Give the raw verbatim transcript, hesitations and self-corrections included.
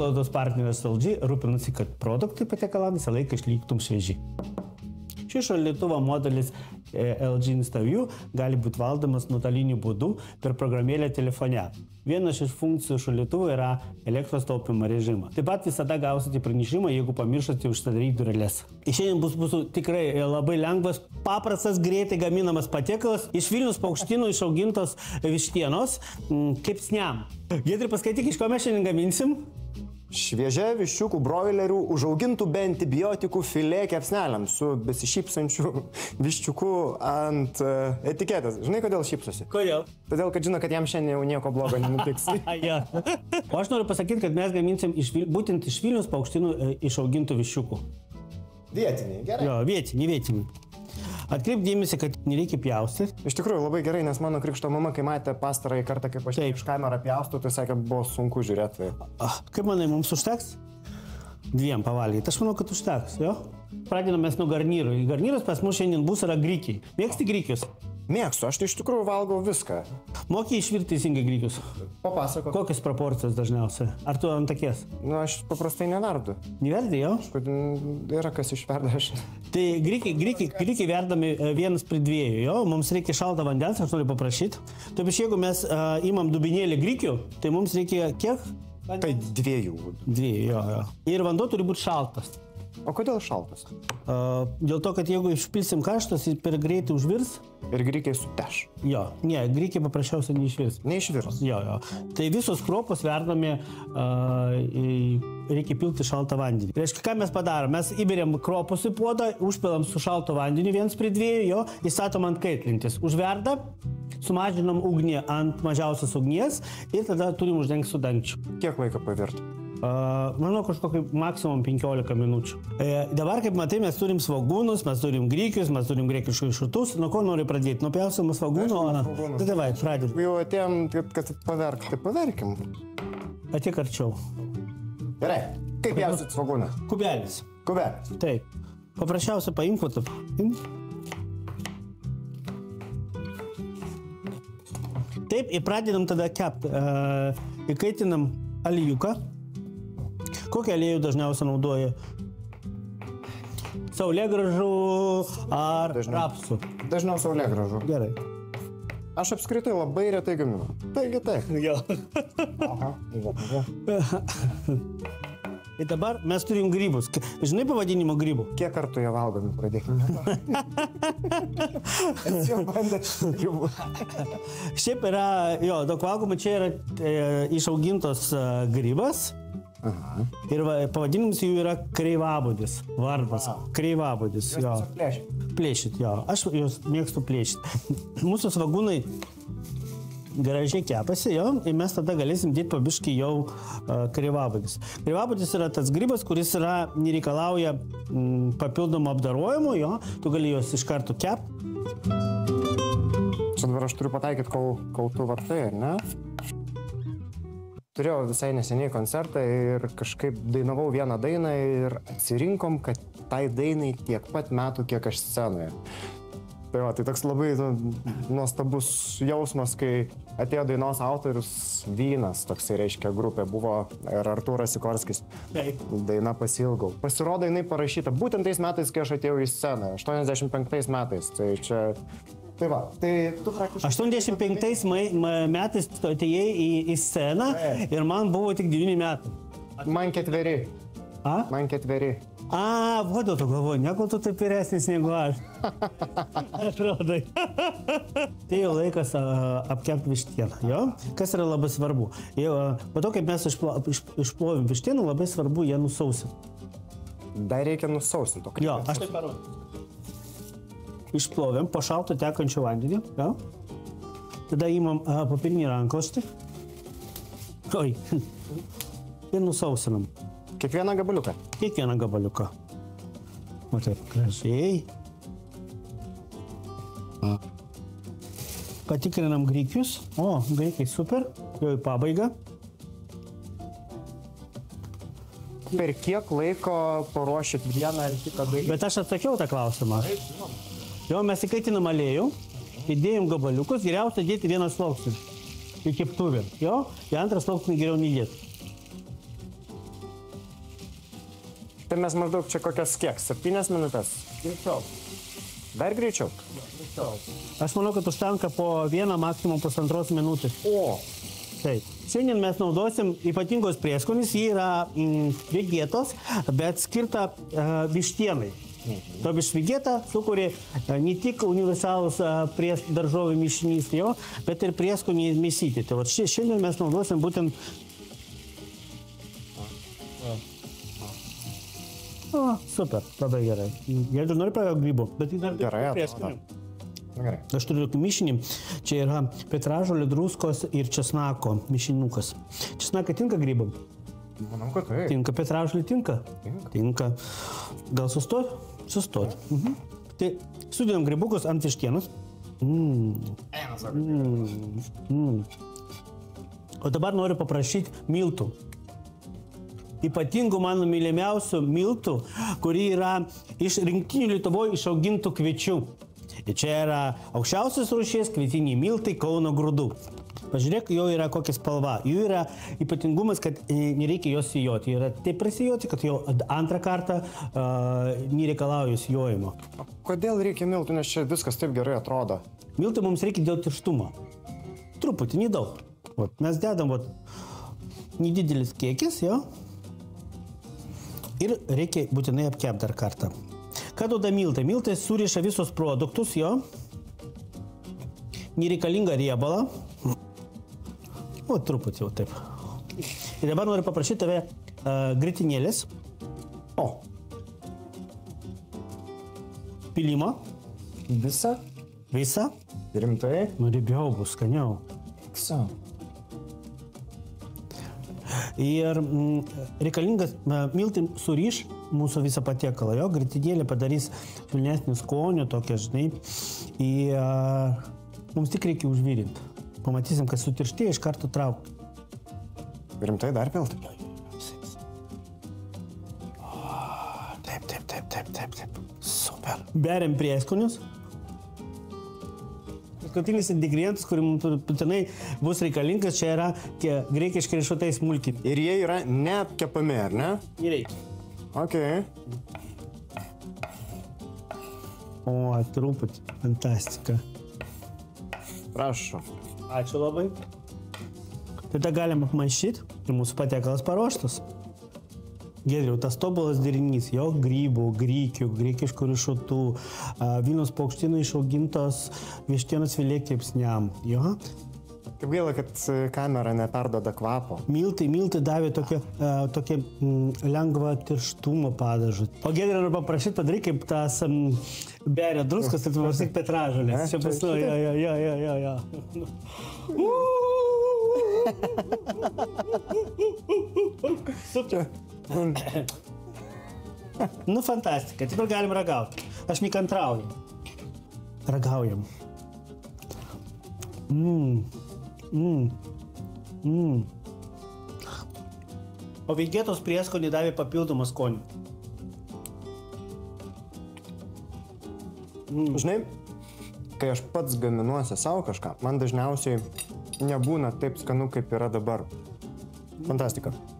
laidos partneris L G rūpinasi, kad produktai patiekalams visą laiką išliktum švieži. Šis šaldytuvo modelis L G InstaView gali būti valdomas nuotoliniu būdu per programėlę telefone. Vienas iš funkcijų šaldytuvo yra elektros taupimo režimas. Taip pat visada gausite pranešimą, jeigu pamirštate užsidaryti dureles. Šiandien bus mūsų tikrai labai lengvas, paprastas, greitai gaminamas patiekalas iš Vilniaus paukštynų išaugintos vištienos kepsniam. Giedri, paskaityk, iš ko mes šiandien gaminsim? Šviežia viščiukų broilerių užaugintų be antibiotikų filė kepsneliams su besišypsančiu viščiuku ant uh, etiketės. Žinai, kodėl šypsosi? Kodėl? Todėl, kad žino, kad jam šiandien jau nieko blogo nenutiks. Ja. O aš noriu pasakyti, kad mes gaminsim iš, būtent iš Vilniaus paukštynų išaugintų viščiukų. Vietiniai, gerai. Jo, vietiniai, vietiniai. Atkreip dėmesį, kad nereikia pjausti. Iš tikrųjų labai gerai, nes mano krikšto mama, kai matė pastarąjį kartą, kaip aš iš kamerą pjaustų, tai sakė, buvo sunku žiūrėti. Ah, kaip manai, mums užteks? Dviem pavalgyti. Aš manau, kad užteks, jo? Pradedame mes nuo garnyrų. Garnyras pas mus šiandien bus yra grikiai. Mėgsti grikius? Mėgstu, aš tai iš tikrųjų valgau viską. Moki išvirti teisingai grikius? Papasakok. Kokios proporcijos dažniausiai? Ar tu ant akies? Nu, aš paprastai neverdu. Neverdi, jo? Yra kas išverda aš. Tai grikiai, grikiai, grikiai verdami vienas prie dviejų, jo? Mums reikia šalto vandens, aš noriu paprašyti. Taip, jeigu mes uh, imam dubinėlį grikių, tai mums reikia kiek? Vandens? Tai dviejų. Dviejų, jo, jo. Ir vanduo turi būti šaltas. O kodėl šaltas? Uh, dėl to, kad jeigu išpilsim karštas, jis per greitai užvirs. Ir grikiai supeš. Jo, ne, grikiai paprasčiausiai neišvirs. Neišvirs. Jo, jo. Tai visos kruopos verdami uh, reikia pilti šaltą vandenį. Reiškia, ką mes padarom? Mes įberiam kruopus į puodą, užpilam su šalto vandeniu viens prie dviejų, jo, įstatom ant kaitlintis. Užverda, sumažinam ugnį ant mažiausios ugnies ir tada turim uždengti su dangčiu. Kiek laiko pavirti? Uh, manau, kažkokį maksimum penkiolika minučių. E, dabar, kaip matai, mes turim svogūnus, mes turim grikius, mes turim griekiškus riešutus. Nuo ko nori pradėti? Nuo pjausiamų svogūnų? Tai davai, pradėt. Jau atėjom, kad paverk, tai paverkim. Atik arčiau. Gerai. Kaip pjausit svogūną? Kubelis. Kubelis. Taip. Paprasčiausia paimk, tu. Taip, ir pradedam tada kepti. Uh, įkaitinam alijuką. Kokią aliejų dažniausiai naudoja? Saulėgrąžų ar Dažniau. rapsų? Dažniau saulėgrąžų. Gerai. Aš apskritai labai retai gaminu. Taigi taip. Jo. Aha. Ir dabar mes turim grybus. Žinai pavadinimo grybų? Kiek kartų jie valgomi pradėkime? Esi jau bandęs grybų. Šiaip yra, jo, daug valgoma, čia yra e, išaugintos e, grybas. Aha. Ir va, pavadinimas jų yra kreivabudis. Vardas. Wow. Kreivabudis. Jo. Plėšit. Plėšit, jo. Aš juos mėgstu plėšyti. Mūsų svogūnai gražiai kepasi, jo, ir mes tada galėsim dėti pabiškai jau uh, kreivabudis. Kreivabudis yra tas grybas, kuris yra, nereikalauja mm, papildomų apdarojimų, jo. Tu gali juos iš karto kepti. Čia dabar aš turiu pataikyti, kol, kol tu vartai, ne? Turėjau visai neseniai koncertą ir kažkaip dainavau vieną dainą ir atsirinkom, kad tai dainai tiek pat metų, kiek aš scenoje. Tai va, tai toks labai nu, nuostabus jausmas, kai atėjo dainos autorius Vynas, toksai reiškia grupė, buvo ir Artūras Sikorskis. Taip. Daina Pasiilgau. Pasirodo, jinai parašyta būtent tais metais, kai aš atėjau į sceną, aštuoniasdešimt penktais metais. Tai čia... Tai va, tai tu praktiškai... aštuoniasdešimt penktais metais tu atėjai į, į sceną ir man buvo tik devyni metai. Man ketveri. A? Man ketveri. A, vodo tu galvoji, negu tu taip vyresnis negu aš. Atrodai. Tai jau laikas apkepti vištieną, jo? Kas yra labai svarbu. Jau, po to, kaip mes išplo, iš, išplovim vištieną, labai svarbu ją nusausinti. Dar reikia nusausinti. Jo, aš taip parodysiu. Išplovėm po šalto tekančių vandenį, ja? Tada įmam a, papirinį rankoštį. Oi. Ir nusausinam. Kiekvieną gabaliuką? Kiekvieną gabaliuką. O taip, gražiai. A. Patikrinam grikius. O, grikiai super. Jau į pabaigą. Per kiek laiko paruošit vieną ar kitą dainą? Bet aš atsakiau tą klausimą. Jo, mes įkaitinam aliejų, įdėjom gabaliukus, geriausia dėti vieną sluoksnį į keptuvę. Jo, į antrą sluoksnį geriau neįdėti. Tai mes maždaug čia kokias kiek? Septynias minutės? Greičiau. Dar greičiau? Aš manau, kad užtenka po vieną, maksimum pusantros minutės. O. Taip. Šiandien mes naudosim ypatingos prieskonis, jį yra mm, vegėtos, bet skirta uh, vištienai. Mhm. To vištiena sukuria uh, ne tik universalus uh, pries daržovių mišinys, jo, bet ir prieskonį mėsyti. Tai vat, ši, šiandien mes naudosim būtent... O, super, labai gerai. Jeigu nori pagauti grybų, bet tai dar gerai, prieskonių. Gerai. Aš turiu tokį mišinį, čia yra petražolė, druskos ir česnako mišinukas. Česnakai tinka grybam? Manau, kad tai. Tinka, petražolė tinka? Tinka. Tinka. Gal sustot? Sustot. Mhm. Tai sudėjom grybukus ant vištienos. Mm. Mm. Mm. O dabar noriu paprašyti miltų. Ypatingų mano mylimiausių miltų, kuri yra iš rinktinių Lietuvoje išaugintų kviečių. Ir čia yra aukščiausios rūšies kvietiniai miltai Kauno grūdų. Pažiūrėk, jo yra kokia spalva. Jų yra ypatingumas, kad nereikia jos sijoti. Yra taip prisijoti, kad jau antrą kartą uh, nereikalauja sijojimo. Kodėl reikia miltų, nes čia viskas taip gerai atrodo? Miltų mums reikia dėl tirštumo. Truputį, nedaug. Vat, mes dedam vat, nedidelis kiekis, jo. Ir reikia būtinai apkepti dar kartą. Ką duoda miltai? Miltai suriša visus produktus, jo. Nereikalinga riebalą. O, truputį jau taip. Ir dabar noriu paprašyti tave uh, gritinėlės. O. Pilimo. Visa? Visa. Rimtai? Nu, riebiau bus, skaniau. Visa. Ir mm, reikalingas uh, miltai suriš mūsų visą patiekalą. Jo, gritinėlė padarys švelnesnį skonį, tokia, žinai. Ir uh, mums tik reikia užvirinti. Pamatysim, kad sutirštėja, iš karto traukti. Rimtai dar pilti? Taip, taip, taip, taip, taip, taip. Super. Beriam prieskonius. Paskutinis ingredientas, kurį mums būtinai bus reikalingas, čia yra tie graikiški riešutai smulkiai. Ir jie yra neapkepami, ar ne? Nereikia. Ok. O, truputį. Fantastika. Prašau. Ačiū labai. Tada galim apmaišyti ir mūsų patiekalas paruoštas. Giedriau, tas tobulas derinys, jo, grybų, grykių, graikiškų riešutų, Vilniaus paukštynų išaugintos vištienos filė kepsniam, jo. Kaip gaila, kad kamera neperduoda kvapo. Miltai, miltai davė tokią, uh, tokią mm, lengvą tirštumo padažą. O Giedriau, noriu paprašyti padaryk, kaip tas um, beria druskos, tai tu pasakyk petražolės. Čia pasu, jo, jo, jo, jo, jo, jo. Super. Nu, fantastika. Dabar galim ragauti. Aš nekantrauju. Ragaujam. Mmm. Mmm. Mmm. O vegėtos prieskonį davė papildomą skonį. Mm. Žinai, kai aš pats gaminuosi savo kažką, man dažniausiai nebūna taip skanu, kaip yra dabar. Fantastika.